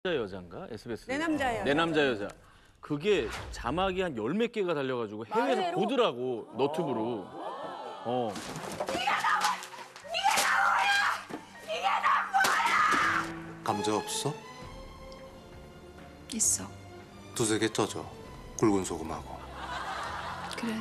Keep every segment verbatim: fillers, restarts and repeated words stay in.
여자인가? 에스비에스. 내 남자 여자. 내 남자 여자. 그게 자막이 한 열 몇 개가 달려가지고 해외에서 맞아요. 보더라고, 너튜브로. 어. 감자 없어? 있어. 두세 개 쪄줘. 굵은 소금하고. 그래.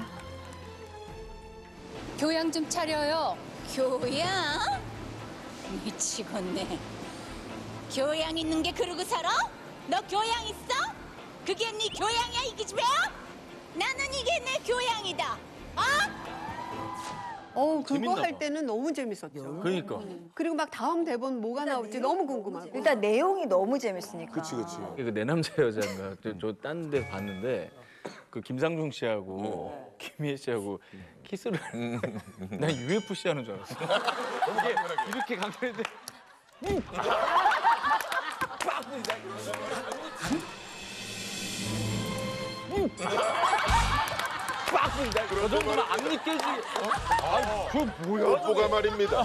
교양 좀 차려요. 교양? 미치겠네. 교양 있는 게 그러고 살아? 너 교양 있어? 그게 네 교양이야, 이 기집애야? 나는 이게 내 교양이다. 어? 어, 그거 재밌나 할 봐. 때는 너무 재밌었죠. 그러니까. 그리고 막 다음 대본 뭐가 나올지 너무 궁금하고. 일단 내용이 너무 재밌으니까. 그치 그치. 이거 내 남자 여자인가? 저 딴 데 봤는데 그 김상중 씨하고 김희애 씨하고 키스를 난 유에프씨 하는 줄 알았어. 이게 이렇게 강렬한데 저 정도는 안 느껴지. 그 뭐야? 뽀뽀가 말입니다.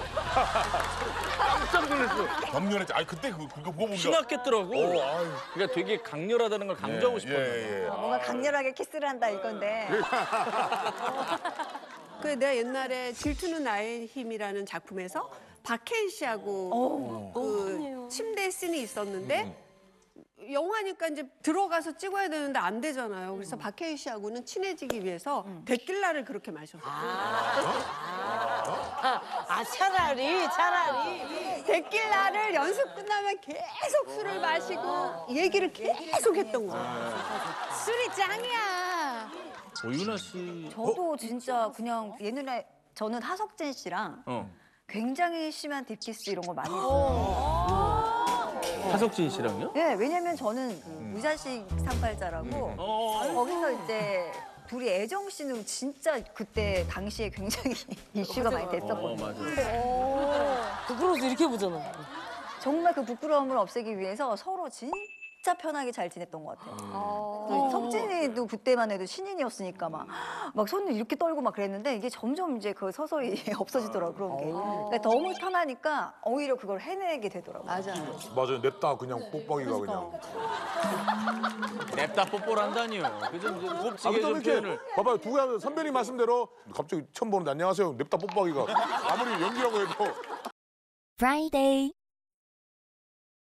깜짝 놀랐어. 경련했지. 아니 그때 그 그거 보고 피났겠더라고. 어, 아유. 그러니까 되게 강렬하다는 걸 강조하고 싶었나 봐. 예, 예. 뭔가 강렬하게 키스를 한다 이건데. 그 내가 옛날에 질투는 나의 힘이라는 작품에서 박해일 씨하고 그 침대 씬이 있었는데 영화니까 이제 들어가서 찍어야 되는데 안 되잖아요. 그래서 박해일 씨하고는 친해지기 위해서 데킬라를 그렇게 마셨어요. 아, 차라리, 차라리. 데킬라를 연습 끝나면 계속 술을 마시고 얘기를 계속 했던 거예요. 술이 짱이야. 오윤아 씨. 저도 진짜 그냥 옛날에 저는 하석진 씨랑 어. 굉장히 심한 딥키스 이런 거 많이 했어요. 하석진 씨랑요? 네, 왜냐면 저는 무자식 상팔자라고 어. 거기서 이제 둘이 애정 씬으로 진짜 그때 당시에 굉장히 이슈가 많이 어, 됐었거든요. 맞아. 부끄러워서 이렇게 보잖아. 정말 그 부끄러움을 없애기 위해서 서로 진짜 편하게 잘 지냈던 것 같아요. 그 석진이도 그때만 해도 신인이었으니까 막, 막 손을 이렇게 떨고 막 그랬는데 이게 점점 이제 그 서서히 없어지더라고요, 그런 게. 그러니까 너무 편하니까 오히려 그걸 해내게 되더라고요. 맞아요. 맞아요. 냅다 그냥 뽁뽁이가 그냥. 냅다 뽀뽀를 한다니요. 그죠? 이제 아 곱지게 근데 좀 이렇게 표현을. 봐봐요. 누가 선배님 말씀대로 갑자기 처음 보는데 안녕하세요. 냅다 뽁뽁이가 아무리 연기라고 해도. Friday.